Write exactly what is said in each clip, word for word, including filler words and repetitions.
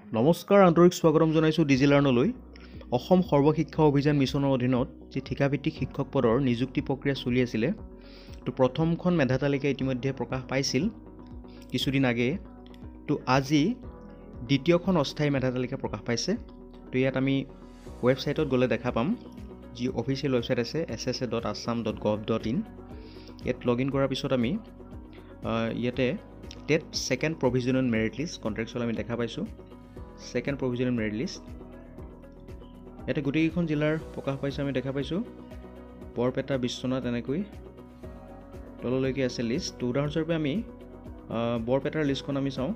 নমস্কাৰ আন্তৰিক স্বাগতম জনাইছোঁ ডিজিলাৰ্ণলৈ। অসম সৰ্বশিক্ষা অভিযান মিছনৰ অধীনত যি ঠিকাভিত্তিক শিক্ষক পদৰ নিযুক্তি প্ৰক্ৰিয়া চলি আছিলে, তো প্ৰথমখন মেধা তালিকা ইতিমধ্যে প্ৰকাশ পাইছিল কিছুদিন আগে। তো আজি দ্বিতীয়খন অস্থায়ী মেধা তালিকা প্ৰকাশ পাইছে। তো ইয়াত আমি ৱেবছাইটত গ'লে দেখা পাম, যি অফিচিয়েল ৱেবছাইট আছে S S A dot Assam dot gov dot in. ইয়াত লগ ইন কৰাৰ পিছত আমি ইয়াতে TET second provisional merit list contractual আমি দেখা পাইছোঁ। ছেকেণ্ড প্ৰভিজনেল মেৰিট লিষ্ট ইয়াতে গোটেইকেইখন জিলাৰ প্ৰকাশ পাইছে আমি দেখা পাইছোঁ। বৰপেটা, বিশ্বনাথ এনেকৈ তললৈকে আছে লিষ্ট। তো উদাহৰণস্বৰূপে আমি বৰপেটাৰ লিষ্টখন আমি চাওঁ।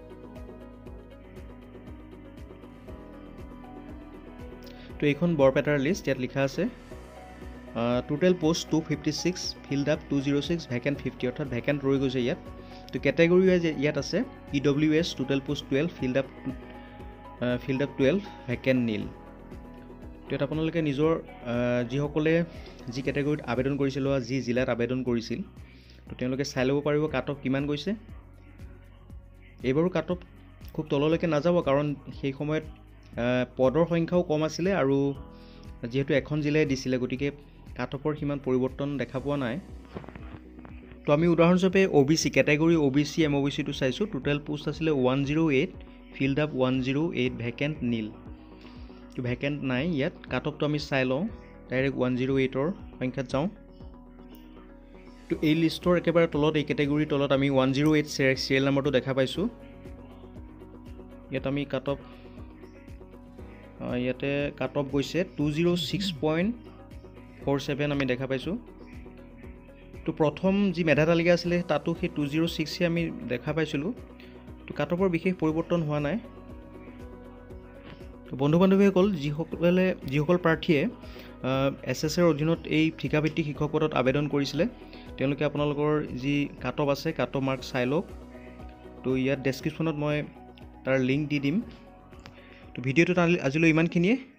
তো এইখন বৰপেটাৰ লিষ্ট। ইয়াত লিখা আছে total post two fifty six, filled up two zero' six, vacant fifty, অৰ্থাৎ ভেকেণ্ট ৰৈ গৈছে ইয়াত। তো কেটেগৰী ৱাইজ ইয়াত আছে E W S total post twelve, filled up filled up twelve, vacant nil. তো ইয়াত আপোনালোকে নিজৰ যিসকলে যি কেটেগৰীত আবেদন কৰিছিল বা যি জিলাত আবেদন কৰিছিল, তো তেওঁলোকে চাই ল'ব পাৰিব কাট অফ কিমান গৈছে। এইবাৰো কাট অফ খুব তললৈকে নাযাব, কাৰণ সেই সময়ত পদৰ সংখ্যাও কম আছিলে আৰু যিহেতু এখন জিলাই দিছিলে, গতিকে কাট অফৰ সিমান পৰিৱৰ্তন দেখা পোৱা নাই। তো আমি উদাহৰণস্বৰূপে O' B C category O' B C M O' B চিটো চাইছোঁ। টোটেল পোষ্ট আছিলে one zero' eight, filled up one zero' eight, vacant nil. তো ভেকেণ্ট নাই ইয়াত। কাট অফটো আমি চাই লওঁ, ডাইৰেক্ট ওৱান জিৰ' এইটৰ সংখ্যাত যাওঁ। তো এই লিষ্টৰ একেবাৰে তলত, এই কেটেগৰীৰ তলত আমি ওৱান জিৰ' এইট চিৰিয়েল নাম্বাৰটো দেখা পাইছোঁ। ইয়াত আমি কাট অফ ইয়াতে কাট অফ গৈছে two zero' six point four seven আমি দেখা পাইছোঁ। তো প্ৰথম যি মেধা তালিকা আছিলে তাতো সেই টু জিৰ' ছিক্সে আমি দেখা পাইছিলোঁ। তো কাট অফৰ বিশেষ পৰিৱৰ্তন হোৱা নাই। তো বন্ধু বান্ধৱীসকল, যিসকলে যিসকল প্ৰাৰ্থীয়ে এছ এছ এৰ অধীনত এই ঠিকাভিত্তিক শিক্ষক পদত আবেদন কৰিছিলে, তেওঁলোকে আপোনালোকৰ যি কাট অফ আছে কাট অফ মাৰ্ক চাই লওক। তো ইয়াত ডেছক্ৰিপশ্যনত মই তাৰ লিংক দি দিম। তো ভিডিঅ'টোত আজিলৈ ইমানখিনিয়ে।